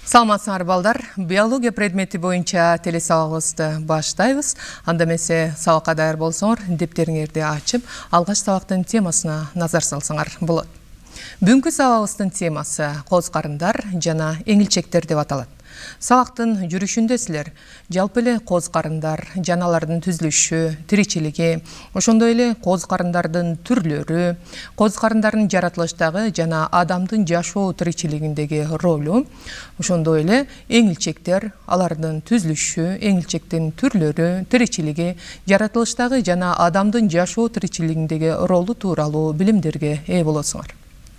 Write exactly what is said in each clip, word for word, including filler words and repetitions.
Саламатсыңар балдар, биология предмети боюнча телесабагыбызды баштайбыз. Анда эмесе сабакка даяр болсоңор, дептериңерди ачып, алгач сабактын темасына назар салсаңар болот. Бүгүнкү сабагыбыздын темасы коз карындар жана эңилчектер деп аталат. Сабактын жүрүшүндө силер жалпы эле коз карындар, жаналардын түзүлүшү, тиричилиги, ошондой эле коз карындардын түрлөрү, коз карындардын жаратылыштагы жана адамдын жашоо тиричилигиндеги ролу, ошондой эле эңилчектер, алардын түзүлүшү, эңилчектин түрлөрү, тиричилиги, жаратылыштагы жана адамдын жашоо тиричилигиндеги ролу тууралуу билимдерге ээ болосуңар.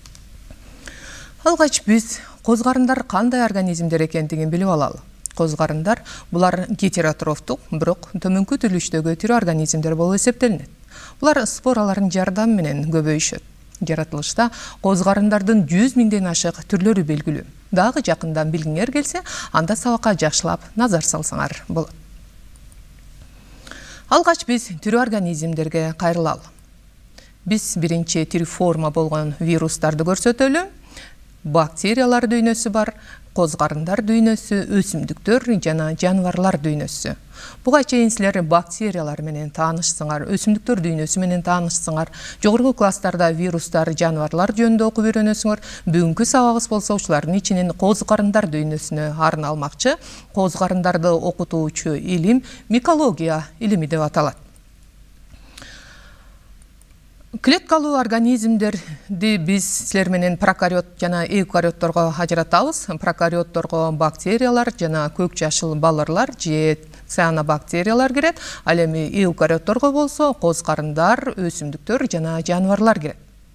Алгач биз коз карындар кандай организмдер экендигин билип алалы. Коз карындар булар гетеротрофтук, бирок төмөнкү түзүлүштөгү тирүү организмдер болуп эсептелинет. Булар споралардын жардамы менен көбөйүшөт. Жаратылышта коз карындардын жүз миңден ашык түрлөрү белгилүү. Дагы жакындан билгиңер келсе, анда сабакка жакшылап назар салсаңар болот. Алгач биз тирүү организмдерге кайрылалы. Биз биринчи тирүү форма болгон вирустарды көрсөтөлү. Бактериялар дүйнөсү бар, коз карындар дүйнөсү, өсүмдүктөр жана жаныбарлар дүйнөсү. Буга чейин силер бактериялар менен таанышсыңар, өсүмдүктөр дүйнөсү менен таанышсыңар, жогорку класстарда вирустар, жаныбарлар жөнүндө окуп үйрөнөсүңөр. Бүгүнкү сабагыбыз болсо ушулардын ичинен коз карындар дүйнөсүнө арналмакчы. Коз карындарды окутуучу илим микология илими деп аталат. Клеткалуу организмдерди биз силер менен прокариот жана эукариотторго ажыратабыз. Прокариотторго бактериялар жана көк жашыл балырлар же цианобактериялар кирет. Ал эми эукариотторго болсо коз карындар, өсүмдүктөр жана жаныбарлар кирет.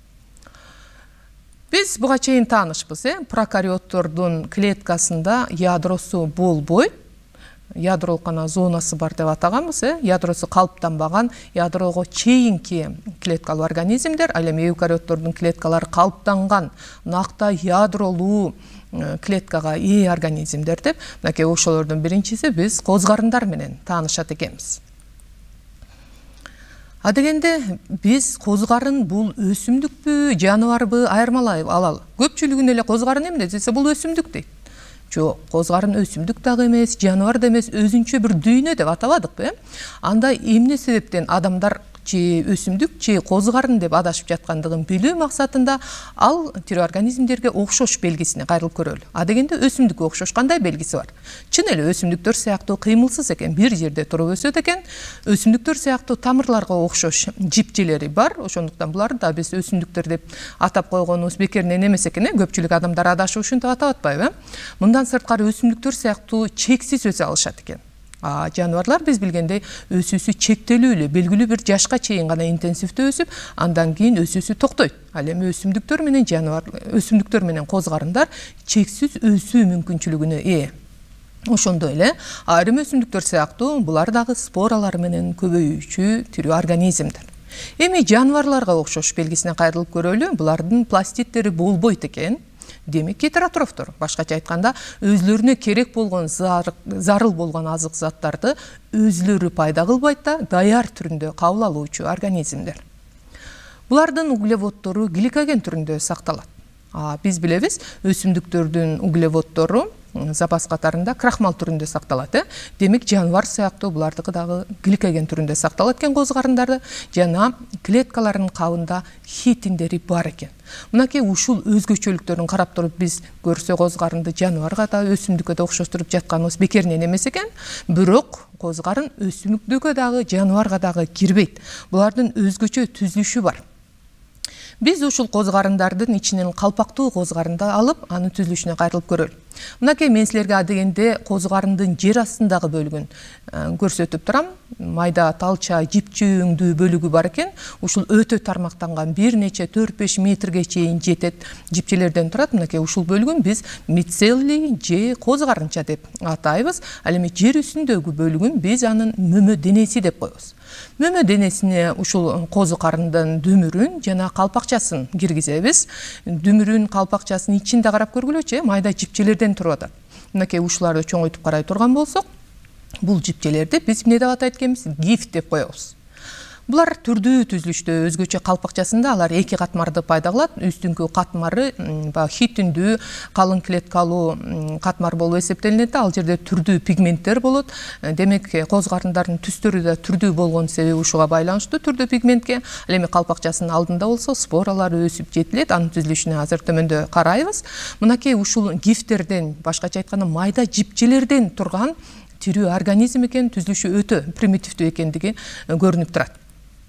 Биз буга чейин таанышпыз, э? Прокариоттордун клеткасында ядросу болбойт. Ядролук гана зонасы бар деп атаганбыз, э? Ядросу калыптанбаган, ядрого чейинки клеткалуу организмдер, ал эми эукариоттордун клеткалары калыптанган, накта ядролуу клеткага ээ организмдер деп, мынакей ошолордун биринчиси биз коз карындар менен таанышат экенбиз. А дегенде биз коз карын бул өсүмдүкпү, жаныбарбы айырмалай алалы. Көпчүлүгүн эле коз карын эмне десе бул өсүмдүк дейт. Жок, коз карын өсүмдүк дагы эмес, жаныбар да эмес, өзүнчө бир дүйнө деп атабадыкпы? Анда эмне себептен адамдар же өсүмдүк же коз карын деп адашып жаткандыгын билүү максатында ал тирүү организмдерге окшош белгисине кайрылып көрөлү. А дегенде өсүмдүккө окшош кандай белгиси бар? Чын эле өсүмдүктөр сыяктуу кыймылсыз экен, бир жерде туруп өсөт экен. Өсүмдүктөр сыяктуу тамырларга окшош жипчелери бар. Ошондуктан буларды да биз өсүмдүктөр деп атап койгонубуз бекеринен эмес экен, э? Көпчүлүк адамдар адашып ушинтип атап атпайбы? Мындан сырткары өсүмдүктөр сыяктуу чексиз өсө алышат экен. А жаныбарлар биз билгендей өсүүсү чектелүү эле, белгилүү бир жашка чейин гана интенсивдүү өсүп, андан кийин өсүүсү токтойт. Ал эми өсүмдүктөр менен жаныбар, өсүмдүктөр менен коз карындар чексиз өсүү мүмкүнчүлүгүнө ээ. Ошондой эле айрым өсүмдүктөр сыяктуу булар дагы споралар менен көбөйүүчү тирүү организмдер. Эми жаныбарларга окшош белгисине кайрылып көрөлү. Булардын пластиттери болбойт экен. Демек гетеротрофтор, башкача айтканда, өзлөрүнө керек болгон зарыл болгон азык заттарды өзлөрү пайда кылбайт да, даяр түрүндө кабыл алуучу организмдер. Булардын углеводдору гликоген түрүндө сакталат. А биз билебиз, өсүмдүктөрдүн углеводдору запас катарында крахмал түрүндө сакталат, э? Демек жаныбар сыяктуу булардыкы дагы гликоген түрүндө сакталат экен коз карындарды, жана клеткалардын кабында хитиндери бар экен. Мынакей ушул өзгөчөлүктөрүн карап туруп биз көрсө коз карынды жаныбарга да, өсүмдүккө да окшоштуруп жатканыбыз бекеринен эмес экен. Бирок коз карын өсүмдүккө дагы, жаныбарга дагы кирбейт. Булардын өзгөчө түзүлүшү бар. Биз ушул коз карындардын ичинен калпактуу коз карынды алып, анын түзүлүшүнө кайрылып көрөлү. Мынакей мен силерге адегенде коз карындын жер астындагы бөлүгүн көрсөтүп турам. Майда талча жипчөңдүү бөлүгү бар экен. Ушул өтө тармактанган бир нече төрт беш метрге чейин жетет жипчелерден турат. Мынакей ушул бөлүгүн биз мицелий же коз карынча деп атайбыз. Ал эми жер үстүндөгү бөлүгүн биз анын мөмө денеси деп коебуз. Мөмө денесине ушул коз карындын дүмүрүн жана калпакчасын киргизебиз. Дүмүрүн, калпакчасын ичинде карап көргүлөчү, майда жипчелерден туруп атат. Мынакей ушуларды чоңойтуп карай турган болсок, бул жипчелерди биз эмне деп атайт экенбиз? Гиф деп коебуз. Булар түрдүү түзүлүштө өзгөчө калпакчасында алар эки катмарды пайда кылат. Үстүңкү катмары баягы хитиндүү калың клеткалуу катмар болуп эсептелинет. Ал жерде түрдүү пигменттер болот. Демек, коз карындардын түстөрү да түрдүү болгон себеби ушуга байланыштуу түрдүү пигментке. Ал эми калпакчасынын алдында болсо споралар өсүп жетилет. Анын түзүлүшүнө азыр төмөндө карайбыз. Мынакей ушул гифтерден, башкача айтканда майда жипчелерден турган тирүү организм экен, түзүлүшү өтө примитивдүү экендиги көрүнүп турат.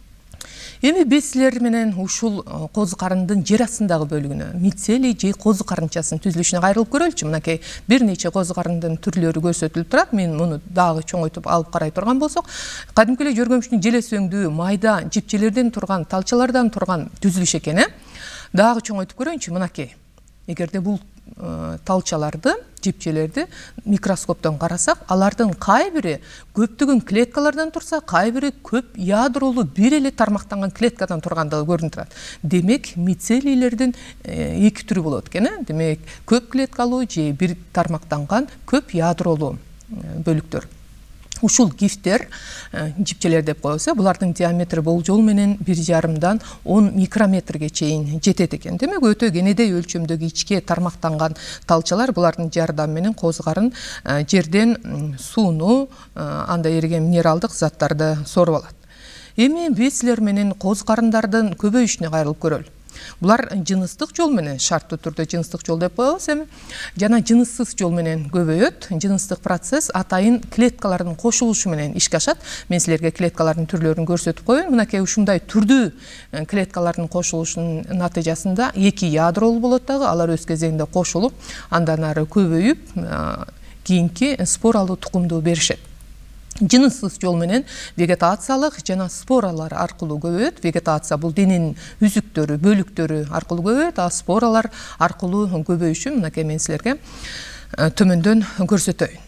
Эми биз силер менен ушул коз карындын жер астындагы бөлүгүнө, мицелий же коз карынчасынын түзүлүшүнө кайрылып көрөлүчү. Мынакей бир нече коз карындын түрлөрү көрсөтүлүп турат. Мен муну дагы чоңойтуп алып карай турган болсок, кадимки эле жөргөмүштүн желес өңдүү майда жипчелерден турган, талчалардан турган түзүлүш экен. Дагы чоңойтуп көрөйүнчү. Мынакей, эгерде бул талчаларды, жипчелерди микроскоптон карасак, алардын кай бири көптөгөн клеткалардан турса, кай бири көп ядролуу бир эле тармактанган клеткадан тургандыгы көрүнүп турат. Демек, мицелийлердин эки түрү болот экен. Демек, көп клеткалуу же бир тармактанган көп ядролуу бөлүктөр. Ушул гифтер, жипчелер деп коебуз, булардын диаметри болжол менен бир жарымдан он микрометрге чейин жетет экен. Демек, өтө кенедей өлчөмдөгү ичке тармактанган талчалар булардын жардамы менен коз карын жерден сууну, анда эриген минералдык заттарды соруп алат. Эми биз силер менен коз карындардын көбөйүшүнө кайрылып көрөлү. Булар жыныстык жол менен, шарттуу түрдө жыныстык жол деп коебуз эми, жана жыныссыз жол менен көбөйөт. Жыныстык процесс атайын клеткалардын кошулушу менен ишке ашат. Мен силерге клеткалардын түрлөрүн көрсөтүп коеюн. Мынакей ушундай түрдүү клеткалардын кошулушунун натыйжасында эки ядролуу болот дагы, алар өз кезегинде кошулуп, андан ары көбөйүп, кийинки споралуу тукумду беришет. Жыныссыз жол менен вегетациялык жана споралар аркылуу көбөйөт. Вегетация бул дененин үзүктөрү, бөлүктөрү аркылуу көбөйөт, а споралар аркылуу көбөйүшү мынакей мен силерге төмөндөн көрсөтөйүн.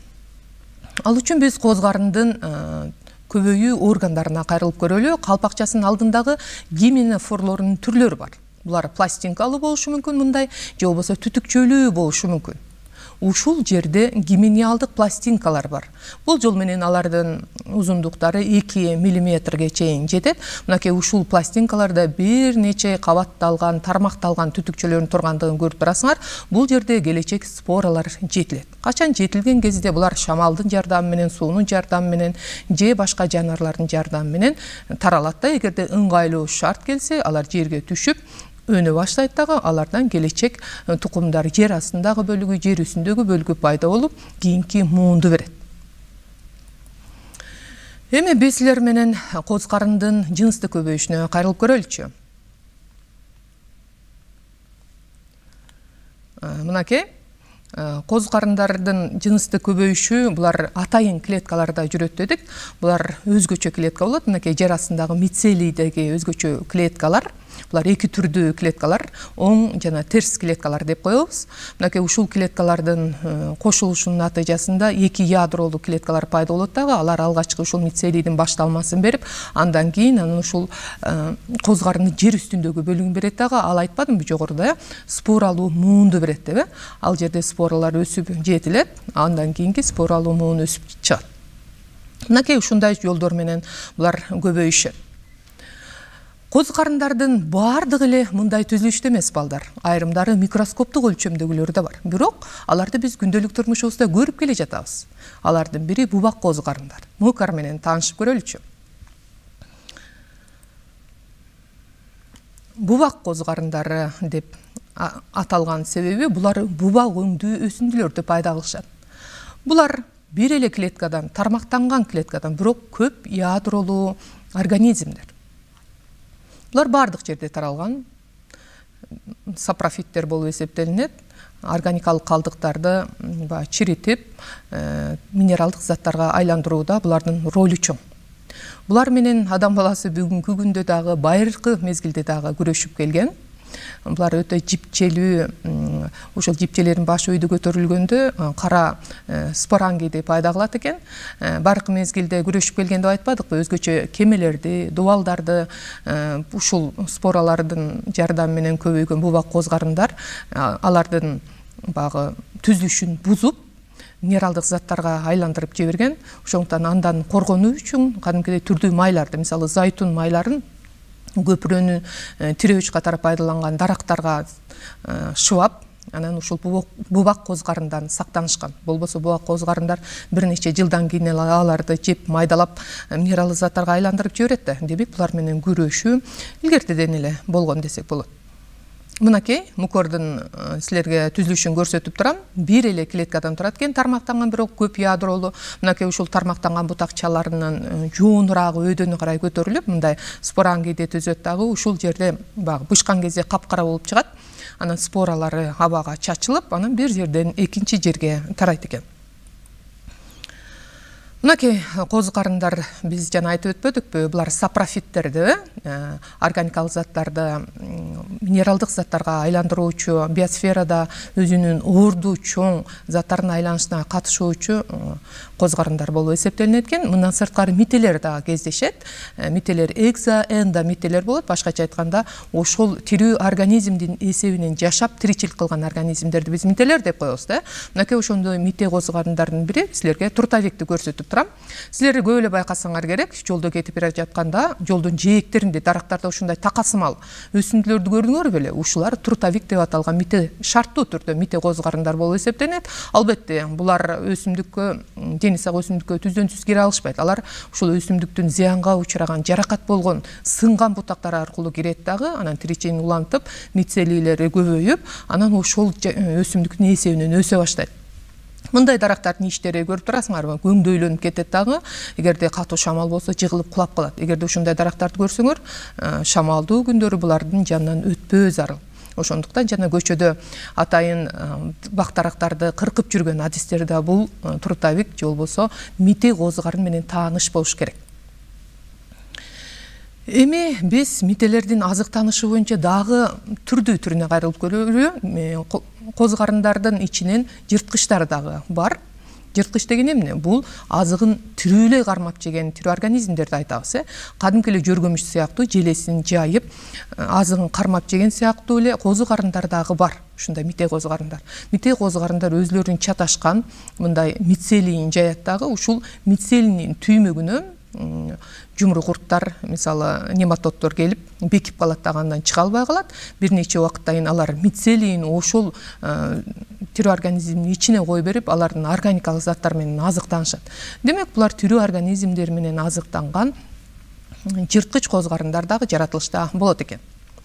Ал үчүн биз коз карындын көбөйүү органдарына кайрылып көрөлү. Калпакчасынын алдындагы гименофорлордун түрлөрү бар. Булар пластинкалуу болушу мүмкүн мындай, же болбосо түтүкчөлүү болушу мүмкүн. Ушул жерде гимениалдык пластинкалар бар. Бул жол менен алардын узундуктары эки миллиметрге чейин жетет. Мынакей ушул пластинкаларда бир нече кабатталган, тармакталган түтүкчөлөрдүн тургандыгын көрүп турасыңар. Бул жерде келечек споралар жетилет. Качан жетилген кезде булар шамалдын жардамы менен, суунун жардамы менен же башка жаныбарлардын жардамы менен таралат да. Эгерде ыңгайлуу шарт келсе, алар жерге түшүп өнө баштайт дагы, алардан келечек тукумдар жер астындагы бөлүгү, жер үстүндөгү бөлүгү пайда болуп, кийинки муунду берет. Эми биз силер менен коз карындын жыныстык көбөйүшүнө кайрылып көрөлүчү. Мынакей, коз карындардын жыныстык көбөйүшү булар атайын клеткаларда жүрөт дедик. Булар өзгөчө клетка болот. Мынакей жер астындагы мицелийдеги өзгөчө клеткалар. Булар эки түрдүү клеткалар, оң жана терс клеткалар деп коебуз. Мынакей ушул клеткалардын кошулушунун натыйжасында эки ядролуу клеткалар пайда болот дагы. Алар алгачкы ушул мицелийдин башталмасын берип, андан кийин анын ушул коз карындын жер үстүндөгү бөлүгүн берет дагы. Ал айтпадымбы жогоруда, споралуу муунду берет деп. Ал жерде споралар өсүп жетилет, андан кийинки споралуу муун өсүп чыгат. Мынакей ушундай жолдор менен булар көбөйүшөт. Коз карындардын баардыгы эле мындай түзүлүштө эмес балдар. Айрымдары микроскоптук өлчөмдөгүлөр да бар. Бирок аларды биз күндөлүк турмушубузда көрүп келе жатабыз. Алардын бири бубак коз карындар. Мукар менен таанышып көрөлүчү. Бубак коз карындары деп аталган себеби булар бубак өңдүү өсүндүлөрдү пайда кылышат. Булар бир эле клеткадан, тармактанган клеткадан, бирок көп ядролуу организмдер. Булар бардык жерде таралган, сапрофиттер болуп эсептелинет. Органикалык калдыктарды чиритип, минералдык заттарга айландырууда булардын ролу чоң. Булар менен адам баласы бүгүнкү күндө дагы, байыркы мезгилде дагы күрөшүп келген. Булар өтө жипчелүү, ошол жипчелердин башы өйдө көтөрүлгөндө кара спорангиди пайда кылат экен. Байыркы мезгилде күрөшүп келген деп айтпадыкпы, өзгөчө кемелерди, дубалдарды ушул споралардын жардамы менен көбөйгөн бубак коз карындар алардын багы түзүлүшүн бузуп, минералдык заттарга айландырып жиберген. Ошондуктан андан коргонуу үчүн кадимкидей түрдүү майларды, мисалы зайтун майларын көпүрөнү тирөөч катары пайдаланган дарактарга шыбап, анан ушул бубак козгарындан сактанышкан. Болбосо бубак козгарындар бир нече жылдан кийин эле аларды жеп майдалап минералдык заттарга айландырып жиберет да. Демек булар менен күрөшүү илгертеден эле болгон десек болот. Мынакей мукордун силерге түзүлүшүн көрсөтүп турам. Бир эле клеткадан турат экен, тармактанган, бирок көп ядролуу. Мынакей ушул тармактанган бутакчаларынын жоонурагы өйдөнү карай көтөрүлүп, мындай спорангийди түзөт дагы. Ушул жерде багы бышкан кезде капкара болуп чыгат. Анан споралары абага чачылып, анан бир жерден экинчи жерге тарайт экен. Мынакей козгарындар биз жана айтып өтпөдүкпү, булар сапрофиттерди, органикалык заттарды минералдык заттарга айландыруучу, биосферада өзүнүн орду чоң заттардын айланышына катышуучу козгарындар болуп эсептелинет экен. Мындан сырткары мителер дагы кездешет. Мителер экзо, эндо мителер болот. Башкача айтканда, ошол тирүү организмдин эсебинен жашап тиричилик кылган организмдерди биз мителер деп коебуз да. Мынакей ошондой мите козгарындардын бири силерге трутовикти көрсөтүп турам. Силер көп эле байкасаңар керек, жолдо кетип бара жатканда, жолдун жээктеринде, дарактарда ушундай такасымал өсүндүлөрдү көрдүңөр беле? Ушулар трутовик деп аталган мите, шарттуу түрдө мите козгарындар болуп эсептелет. Албетте, булар өсүмдүккө, жеңисак өсүмдүккө түздөн-түз кире алышпайт. Алар ушул өсүмдүктүн зыянга учураган, жаракат болгон, сынган бутактар аркылуу кирет дагы, анан тиричейин улантып, мицелийлери көбөйүп, анан ошол өсүмдүктүн эсебинен өсө баштайт. Мындай дарактардын иштери көрүп турасыңарбы? Көңдөйлөнүп кетет дагы. Эгерде катуу шамал болсо жыгылып кулап калат. Эгерде ушундай дарактарды көрсөңөр, шамалдуу күндөрү булардын жанынан өтпөө зарыл. Ошондуктан жана көчөдө атайын бактарактарды кыркып жүргөн адистерде бул трутовик же болбосо мите козгарын менен тааныш болуш керек. Эми биз мителердин азыктанышы боюнча дагы түрдүү түрүнө кайрылып көрөлү. Козгарындардын ичинен жырткычтар дагы бар. Жырткыч деген эмне? Бул азыгын тирүүлөй кармап жеген тирүү организмдерди айтабыз, э. Кадимки эле жөргөмүч сыяктуу желесин жайып, азыгын кармап жеген сыяктуу эле козгарындар дагы бар. Ушундай мите козгарындар. Мите козгарындар өзлөрүн чаташкан мындай мицелийин жаят дагы. Ушул мицелийнин түймөгүнө жумру курттар, мисалы нематоддор келип бекип калат дагы, андан чыга албай калат. Бир нече убакыттан кийин алар мицелийин ошол тирүү организмдин ичине кой берип, алардын органикалык заттар менен азыктанышат. Демек, булар тирүү организмдер менен азыктанган жырткыч козгарындар дагы жаратылышта болот экен.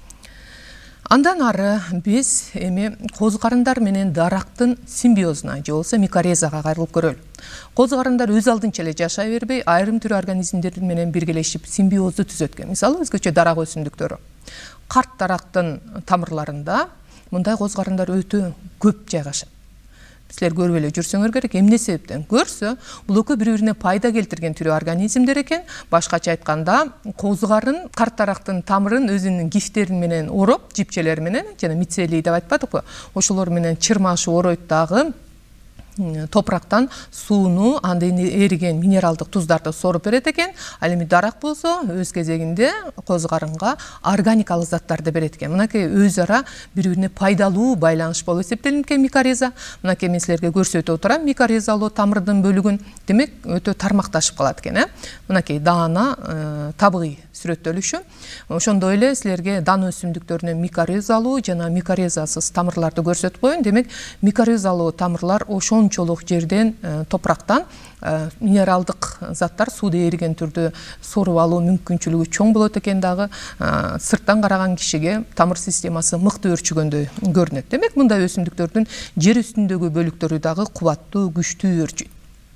Андан ары биз эми козгарындар менен дарактын симбиозуна же болбосо микорезага кайрылып көрөлү. Козгарындар өз алдынча эле жашай бербей, айрым тирүү организмдер менен биргелешип симбиозду түзөт экен. Мисалы, өзгөчө дарак өсүмдүктөрү. Карт дарактын тамырларында мындай козгарындар өтө көп жайгашат. Силер көрүп эле жүрсөңөр керек. Эмне себептен? Көрсө, бул экөө бири-бирине пайда келтирген түрүү организмдер экен. Башкача айтканда, козгарын карт дарактын тамырын өзүнүн гифтерин менен ороп, жипчелери менен, жана мицелий деп айтпадыкпы? Ошолор менен чырмашып оройт дагы. Топурактан сууну, андан эриген минералдык туздарды соруп берет экен. Ал эми дарак болсо өз кезегинде козгарынга органикалык заттарды берет экен. Мынакей өз ара бири-бирине пайдалуу байланыш болуп эсептелинет экен микореза. Мынакей мен силерге көрсөтүп отурам микорезалуу тамырдын бөлүгүн. Демек, өтө тармакташып калат экен, э. Мынакей даана табыгый сүрөттөлүшү. Ошондой эле силерге дан өсүмдүктөрүнөн микорезалуу жана микорезасыз тамырларды көрсөтүп коеюн. Демек, микорезалуу тамырлар ошончолук жерден, топурактан минералдык заттар сууда эриген түрдө соруп алуу мүмкүнчүлүгү чоң болот экен дагы. Сырттан караган кишиге тамыр системасы мыкты өрчүгөндөй көрүнөт. Демек, мындай өсүмдүктөрдүн жер үстүндөгү бөлүктөрү дагы кубаттуу, күчтүү өрчүйт.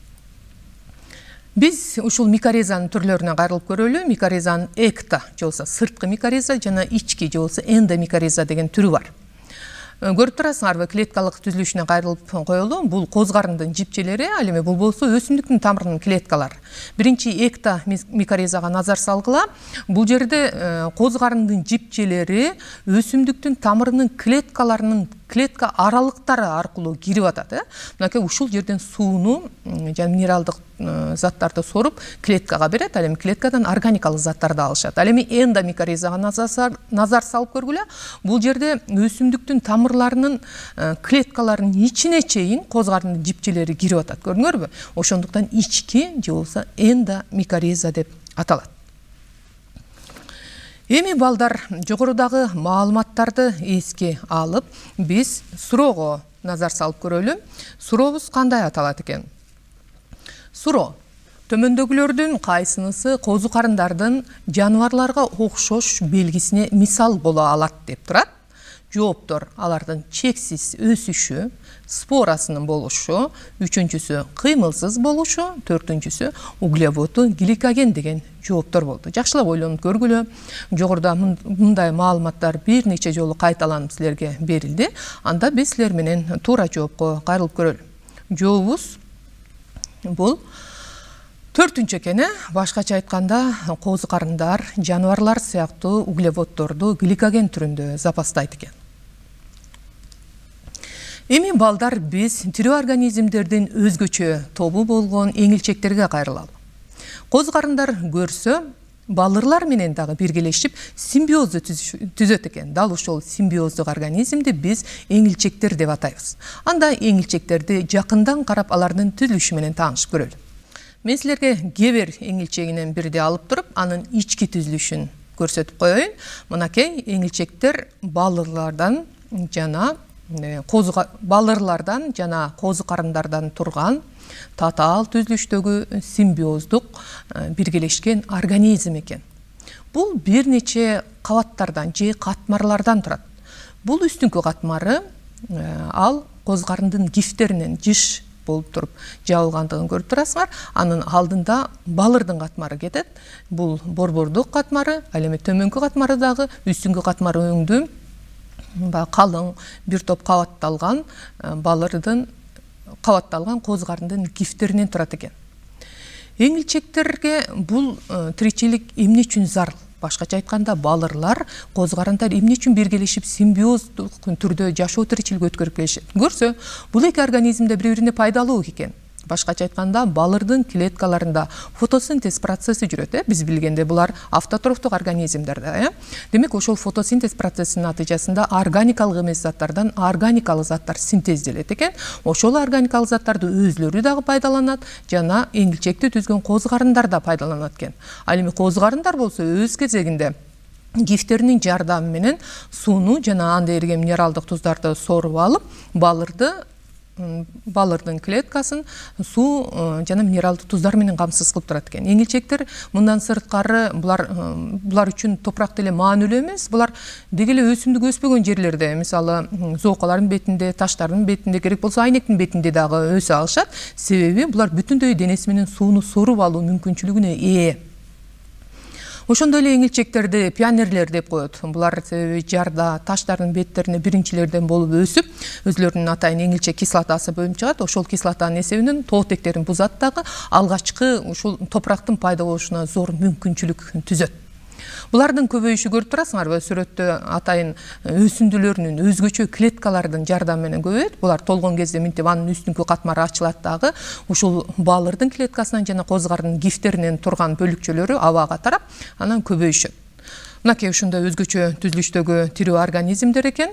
Биз ушул микорезанын түрлөрүнө кайрылып көрөлү. Микорезанын экто же болбосо сырткы микореза жана ички же болбосо эндомикореза деген түрү бар. Көрүп турасыңарбы, клеткалык түзүлүшүнө кайрылып коелу. Бул козгарындын жипчелери, ал эми бул болсо өсүмдүктүн тамырынын клеткалары. Биринчи экто микорезага назар салгыла. Бул жерде козгарындын жипчелери өсүмдүктүн тамырынын клеткаларынын клетка аралыктары аркылуу кирип атат. Э? Мынакей ушул жерден сууну жана минералдык заттарды соруп клеткага берет. Ал эми клеткадан органикалык заттарды алышат. Ал эми эндомикоризага назар, назар салып көргүлө. Бул жерде өсүмдүктүн тамырларынын клеткаларынын ичине чейин козгардын жипчелери кирип атат. Көрдүңөрбү? Ошондуктан ички же болбосо эндомикориза деп аталат. Эми балдар, жогорудагы маалыматтарды эске алып, биз суроого назар салып көрөлү. Сурообуз кандай аталат экен? Суроо. Төмөндөгүлөрдүн кайсынысы козу карындардын жаныбарларга окшош белгисине мисал боло алат деп турат. Жооптор алардын чексиз өсүшү, спорасынын болушу, үчүнчүсү кыймылсыз болушу, төртүнчүсү углеводу гликоген деген жооптор болду. Жакшылап ойлонуп көргүлө. Жогоруда мындай маалыматтар бир нече жолу кайталанып силерге берилди. Анда биз силер менен туура жоопко кайрылып көрөлү. Жообубуз бул төртүнчү экен. Башкача айтканда, козу карындар жаныбарлар сыяктуу углеводдорду гликоген түрүндө запастайт экен. Эми балдар, биз тирүү организмдердин өзгөчө тобу болгон эңилчектерге кайрылалы. Козу карындар көрсө, балырлар менен дагы биргелешип симбиозду түзөт экен. Дал ошол симбиоздук организмди биз эңилчектер деп атайбыз. Анда эңилчектерди жакындан карап алардын түзүлүшү менен таанышып көрөлү. Мен силерге гебер эңилчегинен бирди алып туруп, анын ички түзүлүшүн көрсөтүп коеюн. Мынакей эңилчектер балырлардан жана козу балырлардан жана козу карындардан турган татаал түзүлүштөгү симбиоздук биргелешкен организм экен. Бул бир нече кабаттардан же катмарлардан турат. Бул үстүңкү катмары ал козу карындын гифтеринен жиш болуп туруп жабылгандыгын көрүп турасыңар. Анын алдында балырдын катмары кетет. Бул борбордук катмары, ал эми төмөнкү катмары дагы үстүңкү катмары өңдүү калың бир топ кабатталган балырдын кабатталган козу карындын гифтеринен турат экен. Эңилчектерге бул тиричилик эмне үчүн зарыл? Башкача айтканда, балырлар, козу карындар эмне үчүн биргелешип симбиоздук түрдө жашоо тиричилик өткөрүп келишет? Көрсө, бул эки организмде бири-бирине пайдалуу экен. Башкача айтканда, балырдын клеткаларында фотосинтез процесси жүрөт. Э? Биз билгенде булар автотрофтук организмдер да. Э? Демек, ошол фотосинтез процессинин натыйжасында органикалык эмес заттардан органикалык заттар синтезделет экен. Ошол органикалык заттарды өзлөрү дагы пайдаланат, жана эңилчекти түзгөн козу карындар да пайдаланат экен. Ал эми козу карындар болсо өз кезегинде гифтеринин жардамы менен сууну жана анда эрген минералдык туздарды соруп алып, балырды балырдын клеткасын суу жана минералдык туздар менен камсыз кылып турат экен. Эңилчектер мындан сырткары булар булар үчүн топурак деле маанилүү эмес. Булар деги эле өсүмдүк өспөгөн жерлерде, мисалы, зоокалардын бетинде, таштардын бетинде, керек болсо айнектин бетинде дагы өсө алышат. Себеби булар бүтүндөй денеси менен сууну соруп алуу мүмкүнчүлүгүнө ээ. Ошондой эле эңилчектерди пионерлер деп коет. Булар себеби жарда, таштардын беттерине биринчилерден болуп өсүп, өзлөрүнүн атайын эңилчек кислотасы бөлүнүп чыгат. Ошол кислотанын эсебинен тоотектерин бузат дагы алгачкы ушул топурактын пайда болушуна зор мүмкүнчүлүк түзөт. Булардын көбөйүшү көрүп турасыңарбы? Сүрөттө атайын өсүндүлөрүнүн өзгөчө клеткалардын жардамы менен көбөйөт. Булар толгон кезде минтип анын үстүңкү катмары ачылат дагы. Ушул балырдын клеткасынан жана козу карындын гифтеринен турган бөлүкчөлөрү абага тарап, анан көбөйүшөт. Мынакей ушундай өзгөчө түзүлүштөгү тирүү организмдер экен.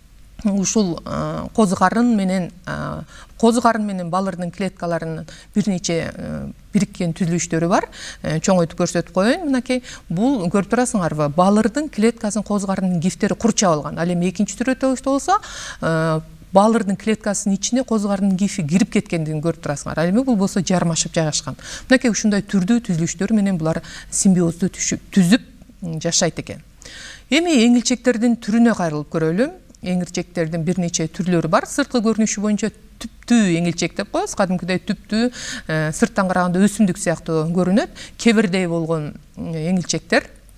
Ушул козу карын менен козу карын менен балырдын клеткаларынын бир нече бириккен түзүлүштөрү бар. Чоңойтуп көрсөтүп коеюн. Мынакей бул көрүп турасыңарбы? Балырдын клеткасын козу карындын гифтери курчап алган. Ал эми экинчи сүрөттө болсо балырдын клеткасынын ичине козу карындын гифи кирип кеткендигин көрүп турасыңар. Ал эми бул болсо жармашып жайгашкан. Мынакей ушундай түрдүү түзүлүштөр менен булар симбиозду түзүп жашайт экен. Эми эңилчектердин түрүнө кайрылып көрөлү. Эңилчектердин бир нече түрлөрү бар. Сырткы көрүнүшү боюнча түптүү эңилчек деп коебуз. Кадимкидей түптүү, сырттан караганда өсүмдүк сыяктуу көрүнөт. Кебирдей болгон эңилчектер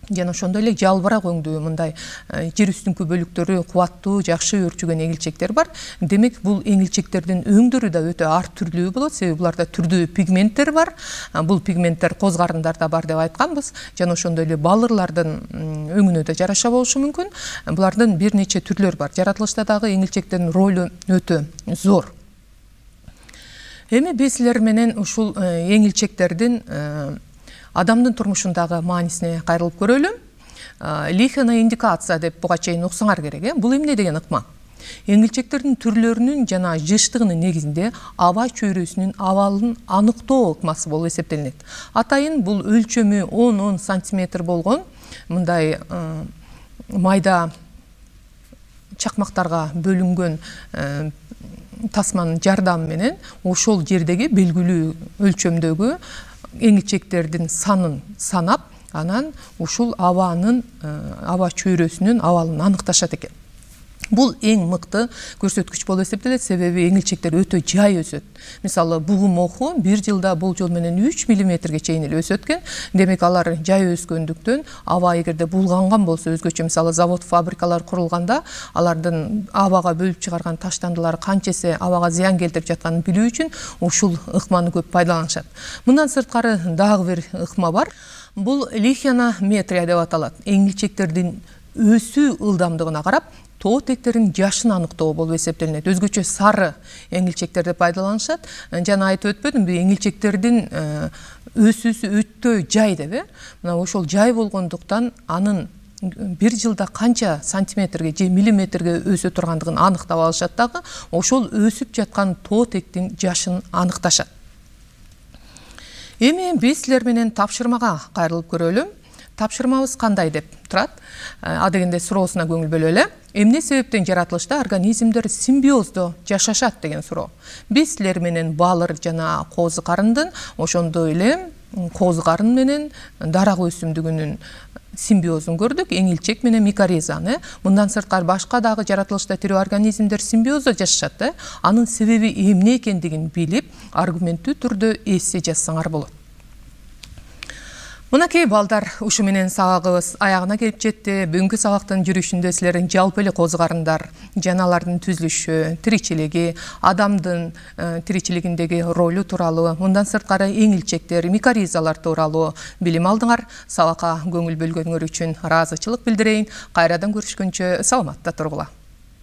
жана ошондой эле жалбырак өңдүү мындай жер үстүнкү бөлүктөрү кубаттуу, жакшы өрчүгөн эңилчектер бар. Демек, бул эңилчектердин өңдөрү да өтө ар түрлүү болот, себеби буларда түрдүү пигменттер бар. Бул пигменттер коз карындарда бар деп айтканбыз. Жана ошондой эле балырлардын өңүнө да жараша болушу мүмкүн. Булардын бир нече түрлөрү бар. Жаратылышта дагы эңилчектердин ролу өтө зор. Эми биз силер менен ушул эңилчектердин адамдын турмушундагы маанисине кайрылып көрөлү. Лихена индикация деп буга чейин уксаңар керек. Бул эмне деген ыкма? Эңилчектердин түрлөрүнүн жана жыштыгынын негизинде аба чөйрөсүнүн абалын аныктоо ыкмасы болуп эсептелинет. Атайын бул өлчөмү он он сантиметр болгон мындай майда чакмактарга бөлүнгөн тасманын жардамы менен ошол жердеги белгилүү өлчөмдөгү эңилчектердин санын санап, анан ушул абанын, аба чөйрөсүнүн абалын аныкташат экен. Бул эң мыкты көрсөткүч болуп эсептелет, себеби эңилчектер өтө жай өсөт. Мисалы, бугум моху бир жылда болжол менен үч миллиметрге чейин эле өсөт экен. Демек, алар жай өскөндүктөн аба эгерде булганган болсо, өзгөчө мисалы завод, фабрикалар курулганда, алардын абага бөлүп чыгарган таштандылары канча эсе абага зыян келтирип жатканын билүү үчүн ушул ыкманы көп пайдаланышат. Мындан сырткары дагы бир ыкма бар. Бул лихенометрия деп аталат. Эңилчектердин өсүү ылдамдыгына карап тоо тектерин жашын аныктоо болуп эсептелинет. Өзгөчө сары эңилчектерди пайдаланышат. Жана айтып өтпөдүмбү, эңилчектердин өсүүсү өтө жай деп. Мына ошол жай болгондуктан анын бир жылда канча сантиметрге же миллиметрге өсө тургандыгын аныктап алышат дагы, ошол өсүп жаткан тоо тектин жашын аныкташат. Эми биз силер менен тапшырмага кайрылып көрөлү. Тапшырмабыз кандай деп турат? Адегенде суроосуна көңүл бөлөлү. Эмне себептен жаратылышта организмдер симбиоздо жашашат деген суроо. Биз силер менен балыр жана коз карындын, ошондой эле коз карын менен дарак өсүмдүгүнүн симбиозун көрдүк, эңилчек менен микоризаны. Мындан сырткары башка дагы жаратылышта тирүү организмдер симбиоздо жашашат. Анын себеби эмне экендигин билип, аргументтүү түрдө эссе жазсаңар болот. Мынакей балдар, ушу менен сабагыбыз аягына келип жетти. Бүгүнкү сабактын жүрүшүндө силердин жалпы эле коз карындар, жаналардын түзүлүшү, тиричилиги, адамдын тиричилигиндеги ролу тууралуу, мындан сырткары эңилчектер, микоризалар тууралуу билим алдыңар. Сабакка көңүл бөлгөнүңөр үчүн ыраазычылык билдирейин. Кайрадан көрүшкөнчө саламатта тургула.